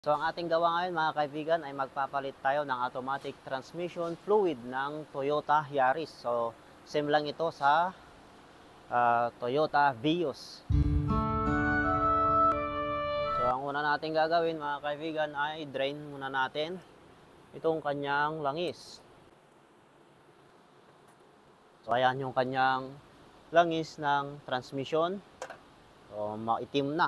So ang ating gawa ngayon mga kaibigan ay magpapalit tayo ng automatic transmission fluid ng Toyota Yaris. So same lang ito sa Toyota Vios. So ang una natin gagawin mga kaibigan ay drain muna natin itong kanyang langis. So ayan yung kanyang langis ng transmission. So maitim na.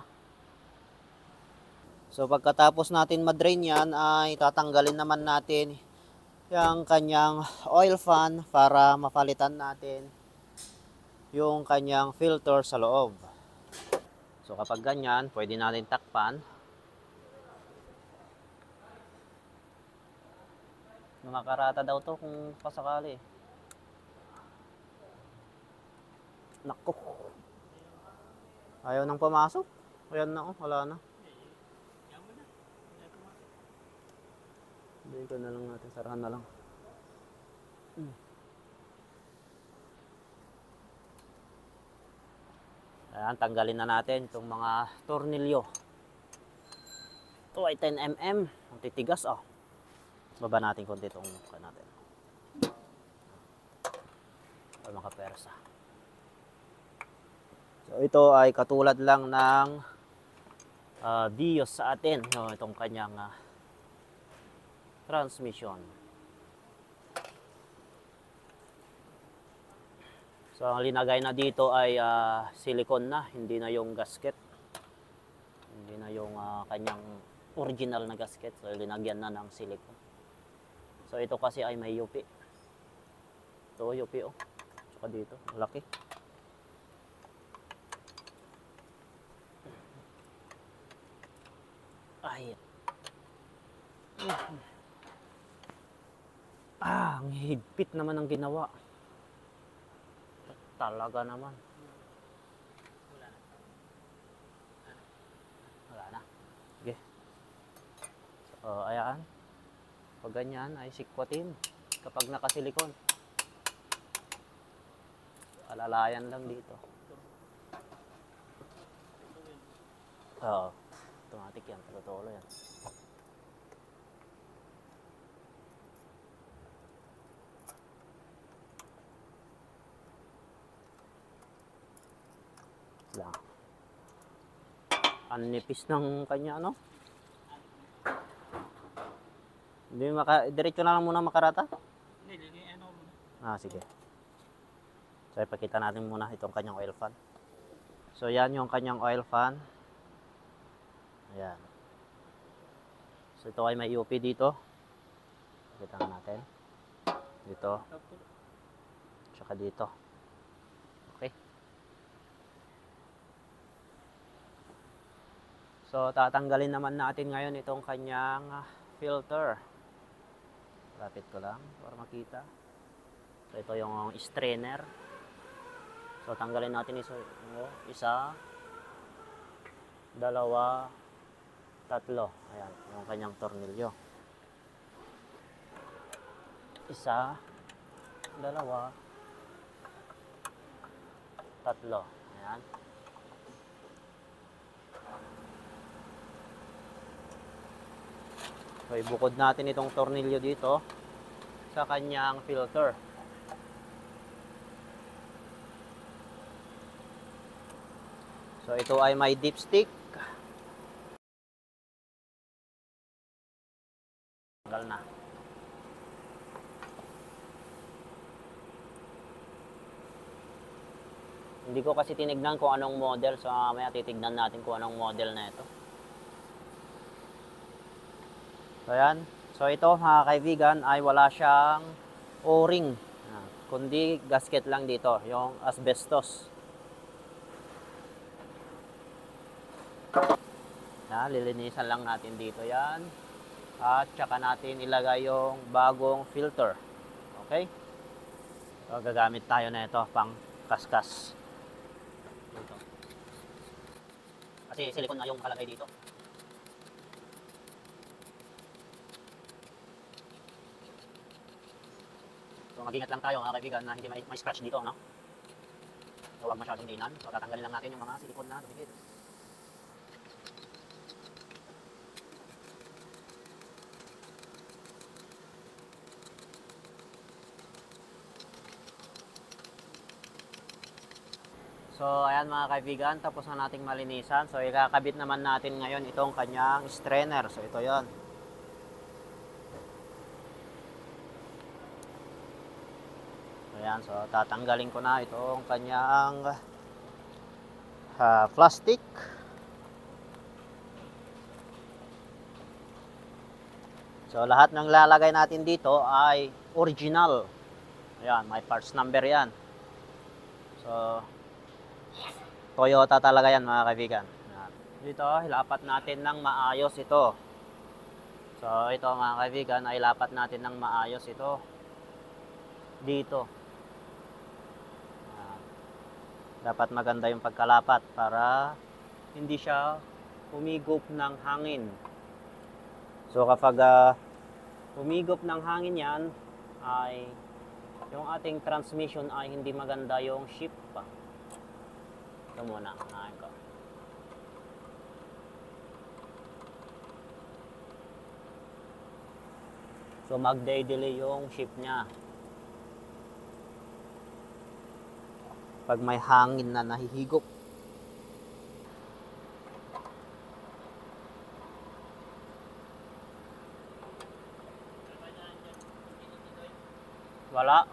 So pagkatapos natin ma-drain yan ay tatanggalin naman natin yung kanyang oil fan para mapalitan natin yung kanyang filter sa loob. So kapag ganyan, pwede natin takpan. Makakarata daw to kung pasakali. Nako. Ayaw nang pumasok. Ayan na oh, wala na. Hindi ko na lang natin, sarahan na lang. Ayan, tanggalin na natin itong mga tornilyo. Ito ay 10mm. Ang titigas oh. Baba natin konti itong mukha natin. Para makapersa. So ito ay katulad lang ng Vios sa atin. No, itong kanyang transmission. So ang linagay na dito ay silicone na, hindi na yung gasket. Hindi na yung kanyang original na gasket. So linagyan na ng silicone. So ito kasi ay may UP. Ito UP oh. Tsaka dito, malaki. Ay. Ang higpit naman ang ginawa. Talaga naman. Wala na. Okay. So, ayan. Pag ganyan ay sikwatin kapag nakasilikon. Alalayan lang dito. Oo. Automatic yan. Totoo yan. Lang. Ang nipis ng kanya, ano? Hindi diretso na lang muna makarata? Hindi, ano muna. Sige. So, ipakita natin muna itong kanyang oil fan. So, yan yung kanyang oil fan. Ayan. So, ito ay may UP dito. Pakita natin. Dito. Tsaka dito. Okay. So, tatanggalin naman natin ngayon itong kanyang filter. Lapit ko lang para makita. So, ito yung strainer. So, tanggalin natin isa, dalawa, tatlo. Ayan, yung kanyang tornilyo. Isa, dalawa, tatlo. Ayan. So, ibukod natin itong tornilyo dito sa kanyang filter. So, ito ay may dipstick. Tanggal na. Hindi ko kasi tinignan kung anong model. So, mamaya titignan natin kung anong model na ito. So, ayan. So, ito mga kaibigan ay wala siyang O-ring. Kundi gasket lang dito. Yung asbestos. Lilinisan lang natin dito yan. At saka natin ilagay yung bagong filter. Okay? So, gagamit tayo na ito pang kaskas. Dito. Kasi silicone na yung kalagay dito. So, mag-ingat lang tayo mga kaibigan na hindi may scratch dito, no? So, huwag masyadong dinan. So, tatanggalin lang natin yung mga silicone na dumikit. So, ayan mga kaibigan, tapos na nating malinisan. So, ikakabit naman natin ngayon itong kanyang strainer. So, ito yon. Ayan, so tatanggalin ko na itong kanyang plastic. So, lahat ng lalagay natin dito ay original. Ayan, may parts number yan. So, Toyota talaga yan mga kaibigan. Ayan. Dito, hilapat natin ng maayos ito. So, ito mga kaibigan, ay lapat natin ng maayos ito. Dito. Ayan. Dapat maganda yung pagkalapat para hindi siya humigop ng hangin. So, kapag humigop ng hangin yan, ay yung ating transmission ay hindi maganda yung shift pa. Ito muna, unahin ko. So mag-delay yung shift niya. Pag may hangin na nahihigop. Wala.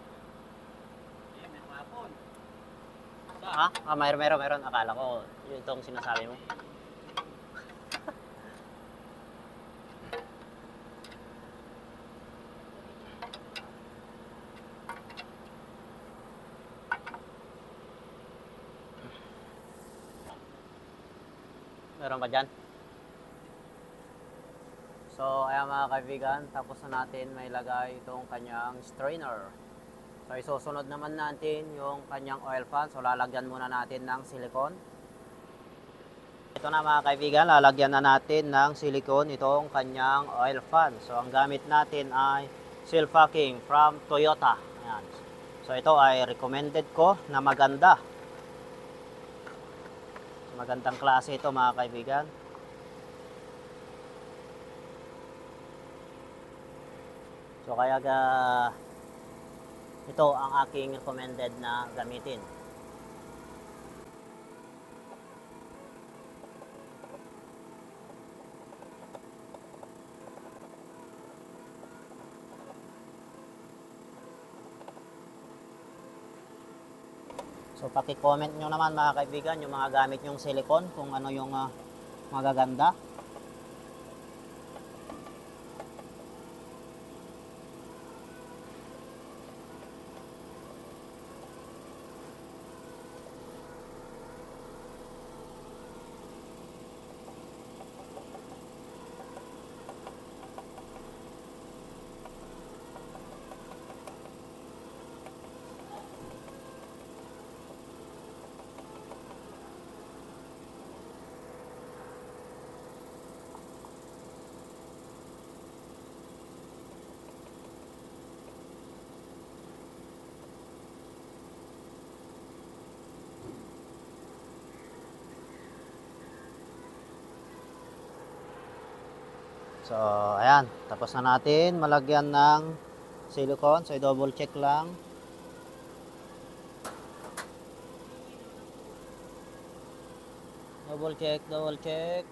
Ha? Meron. Akala ko itong sinasabi mo. Meron pa dyan? So, ayan mga kaibigan, tapos na natin may lagay itong kanyang strainer. So, isusunod naman natin yung kanyang oil fan. So, lalagyan muna natin ng silicone. Ito na mga kaibigan, lalagyan na natin ng silicone itong kanyang oil fan. So, ang gamit natin ay seal packing from Toyota. Ayan. So, ito ay recommended ko na maganda. Magandang klase ito mga kaibigan. So, kaya ito ang aking recommended na gamitin. So, paki-comment nyo naman mga kaibigan yung mga gamit nyong silicone kung ano yung magaganda. So, ayan. Tapos na natin malagyan ng silicone. So, i-double check lang. Double check.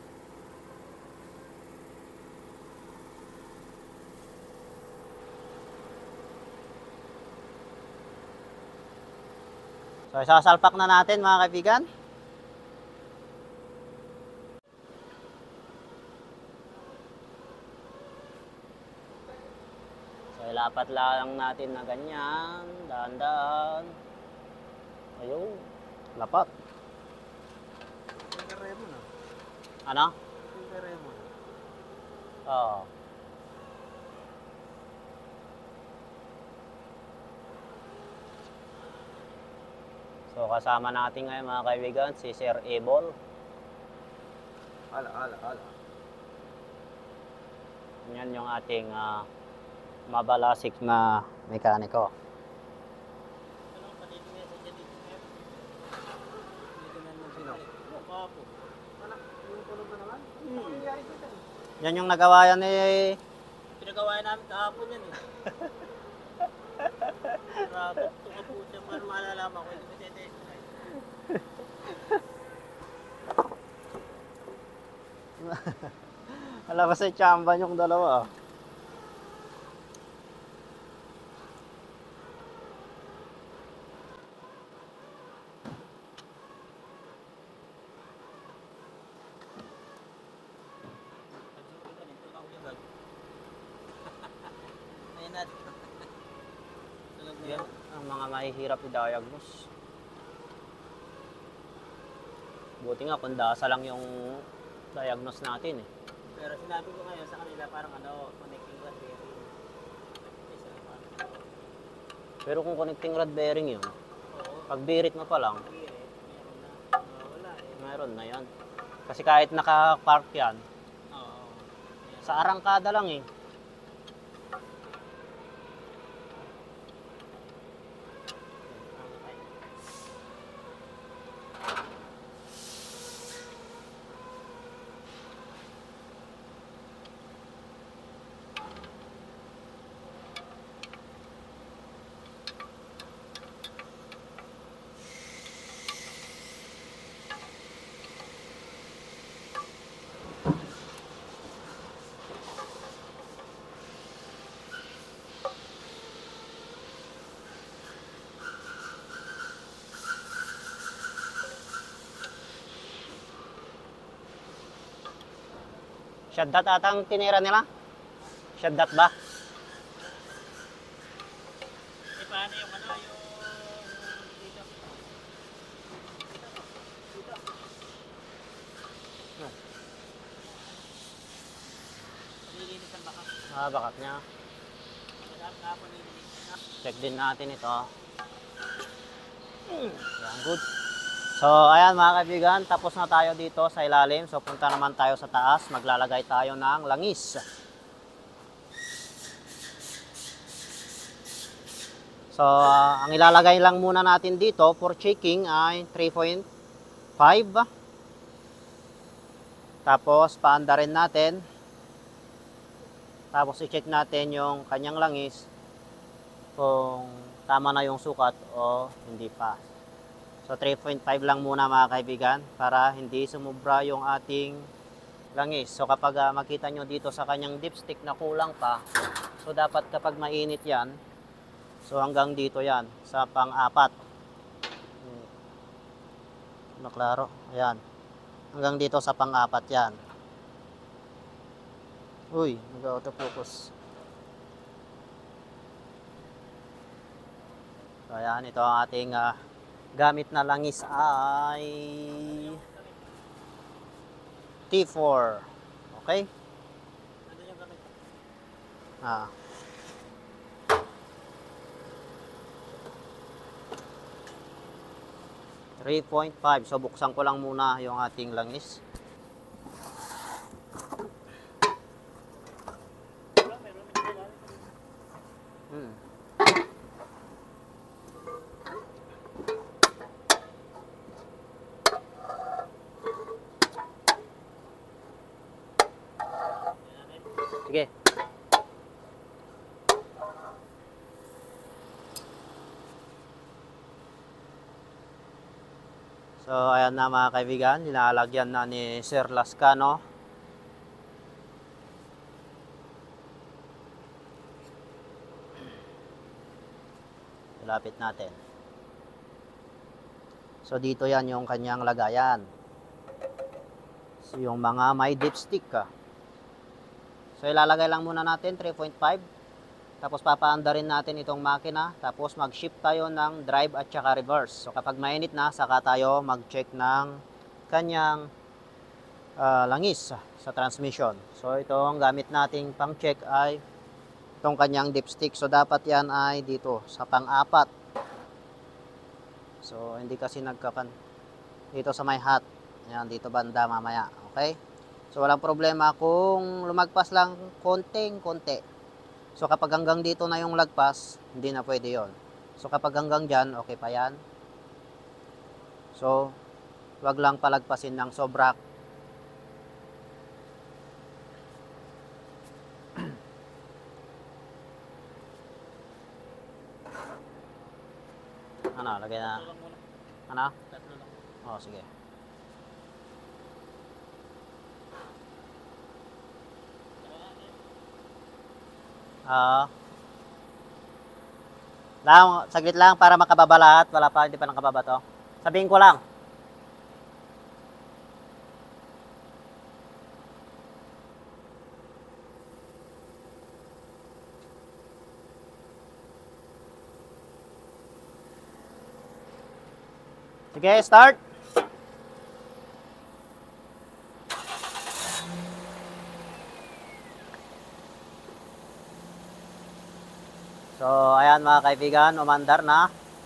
So, isasalpak na natin mga kaibigan. Ilapat lang natin na ganyan, dahan-dahan. Ayun, lapat. Ano? Oo. So kasama natin ngayon mga kaibigan si Sir Ebol. Ala. Yan yung ating mabalasik na mekaniko. Yan yung nagawa yan eh. Pinagawa namin kahapon yan eh. Grabe, tunga po siya para malalaman ko hindi ko tete. Alam ba sa tsamba yung dalawa? Ayun natin. Tulog na Yan yan. ang mga mahihirap i-diagnose. Buti nga kung dasa lang yung diagnose natin eh. Pero sinabi ko ngayon sa kanila parang ano, connecting rod bearing. Isa lang parang. Pero kung connecting rod bearing yun, Oo. pag birit mo pa lang, Birit. Meron na. Wala eh. meron na yan. Kasi kahit naka-park yan, Oo. Ayan. sa arangkada lang eh. Shaddat ata ang tinira nila? Shaddat ba? Eh paano yung ano, yung dito? Dito. Nililinis ang baka. Bakat niya. Madami kahapon nililinis na. Check din natin ito. Yan, good. So, ayan mga kaibigan, tapos na tayo dito sa ilalim. So, punta naman tayo sa taas. Maglalagay tayo ng langis. So, ang ilalagay lang muna natin dito for checking ay 3.5. Tapos, paanda rin natin. Tapos, i-check natin yung kanyang langis kung tama na yung sukat o hindi pa. So 3.5 lang muna mga kaibigan para hindi sumubra yung ating langis. So kapag makita nyo dito sa kanyang dipstick na kulang pa, so dapat kapag mainit yan, so hanggang dito yan sa pang-apat. Maklaro, ayan. Hanggang dito sa pang-apat yan. Uy, nag-autofocus. So ayan, ito ang ating gamit na langis ay T4. Okay? Nandun yung gamit. Ah. .5. So buksan ko lang muna yung ating langis. Meron na sila. Hmm. Sige. So, ayan na mga kaibigan, nilalagyan na ni Sir Lascano. Lapit natin. So, dito yan yung kanyang lagayan. So, yung mga may dipstick ka. So, ilalagay lang muna natin 3.5. Tapos, papaanda rin natin itong makina. Tapos, mag-shift tayo ng drive at saka reverse. So, kapag mainit na, saka tayo mag-check ng kanyang langis sa transmission. So, ito ang gamit nating pang-check ay itong kanyang dipstick. So, dapat yan ay dito sa pang-apat. So, hindi kasi nagkapan dito sa may hat. Ayan, dito banda mamaya. Okay? So, walang problema kung lumagpas lang konting-konti. So, kapag hanggang dito na yung lagpas, hindi na pwede yon. So, kapag hanggang dyan, okay pa yan. So, wag lang palagpasin ng sobra. Ano, lagay na. Tatlo lang muna. Ano? Tatlo lang. Oh, sige. Ah. Saglit lang para makababa lahat. Wala pa, hindi pa nakababa to. Sabihin ko lang. Sige, start. So, ayan mga kaibigan, umandar na.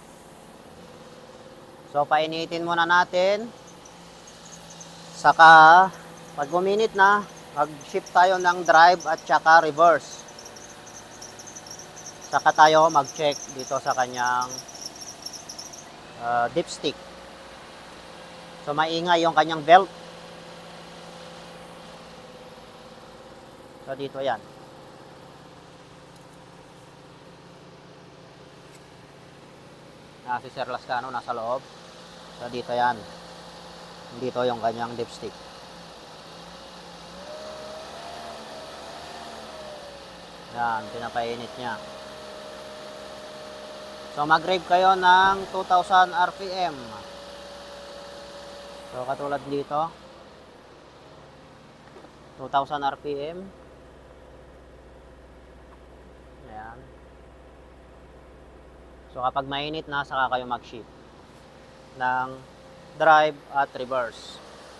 So, painitin muna natin. Saka, pag uminit na, mag-shift tayo ng drive at saka reverse. Saka tayo mag-check dito sa kanyang dipstick. So, maingay yung kanyang belt. So, dito yan. Si Sir Lascano nasa loob. So, dito yan. Dito yung kanyang dipstick. Yan, pinapainit niya. So, mag-rev kayo ng 2,000 RPM. So, katulad dito. 2,000 RPM. Ayan. So, kapag mainit na, saka kayo mag-shift ng drive at reverse.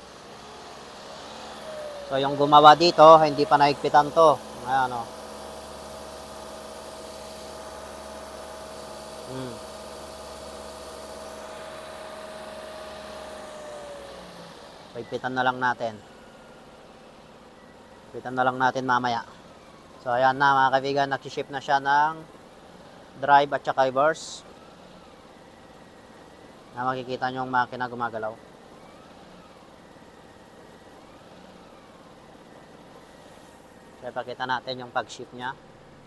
So, yung gumawa dito, hindi pa naigpitan to. Ayan, o. So, igpitan na lang natin. Igpitan na lang natin mamaya. So, ayan na mga kaibigan, nag-shift na siya ng drive at saka reverse. Na makikita nyo yung makina gumagalaw. So, ipakita natin yung pag-shift niya.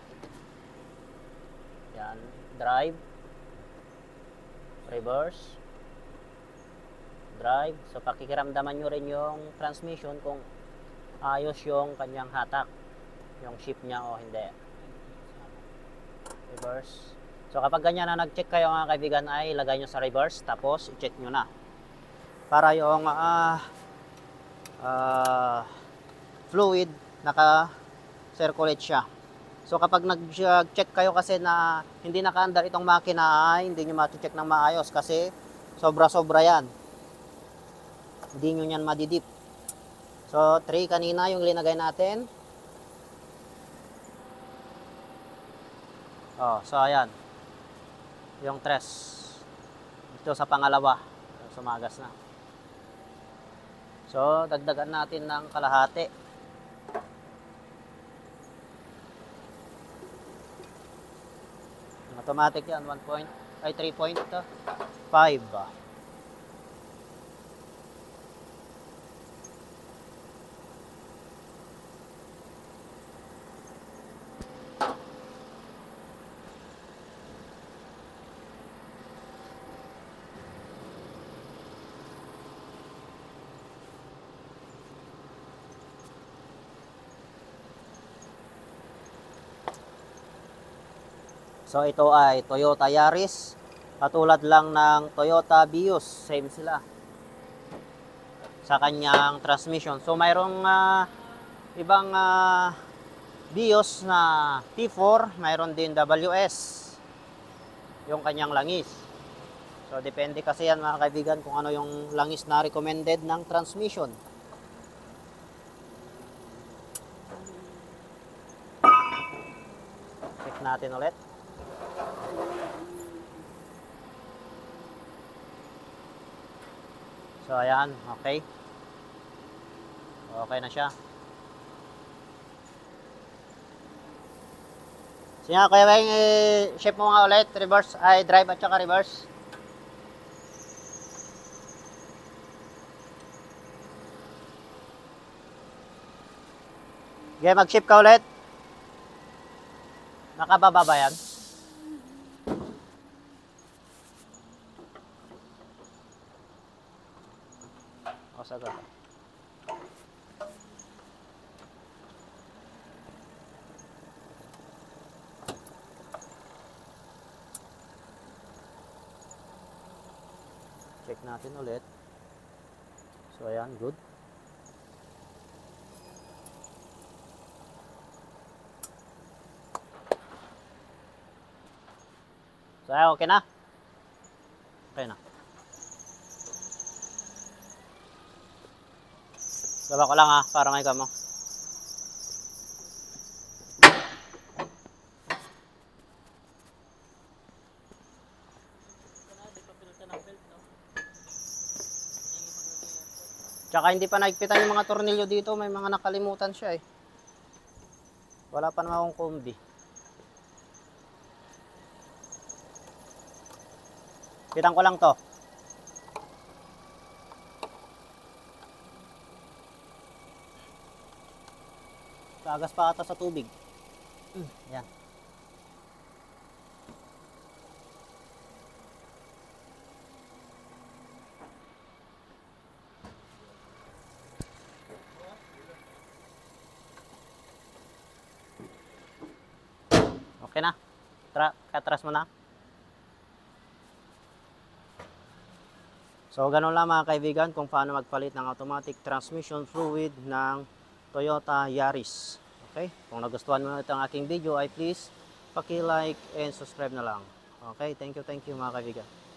Yan, drive, reverse, drive. So, pakikiramdaman nyo rin yung transmission kung ayos yung kanyang hatak, yung shift niya o hindi. Reverse. So, kapag ganyan na nag-check kayo mga kaibigan, ay ilagay nyo sa reverse, tapos i-check nyo na. Para yung fluid, naka-circulate siya. So, kapag nag-check kayo kasi na hindi naka-andar itong makina, ay hindi nyo ma-check ng maayos kasi sobra-sobra yan. Hindi nyo yan madidip. So, 3 kanina yung linagay natin. Oh, so ayan. Yung 3. Ito sa pangalawa. Sumagas na. So, dagdagan natin ng kalahati. Automatic yan. 3.5. So, ito ay Toyota Yaris. Katulad lang ng Toyota Vios. Same sila. Sa kanyang transmission. So, mayroong ibang Vios na T4. Mayroon din WS. Yung kanyang langis. So, depende kasi yan mga kaibigan kung ano yung langis na recommended ng transmission. Check natin ulit. So, ayan. Okay. Okay na siya. Sige nga, Kuya Weng, shift mo nga ulit. Reverse, ay drive at saka reverse. Okay, mag-shift ka ulit. Nakababa ba yan? bukas agad. Check natin ulit. So ayan, good. So ayan, okay na. Okay na. Baba ko lang ha, para may kamo. Di pa pinunta ng belt, no? Tsaka hindi pa naigpitan yung mga tornilyo dito, may mga nakalimutan siya eh. Wala pa naman akong kombi. Pitan ko lang to. Kagas pa ata sa tubig. Yan. Okay na. Katras mo na. So, ganun lang mga kaibigan kung paano magpalit ng automatic transmission fluid ng Toyota Yaris. Okay? Kung nagustuhan mo itong aking video ay please paki-like and subscribe na lang. Okay? Thank you mga kaibigan.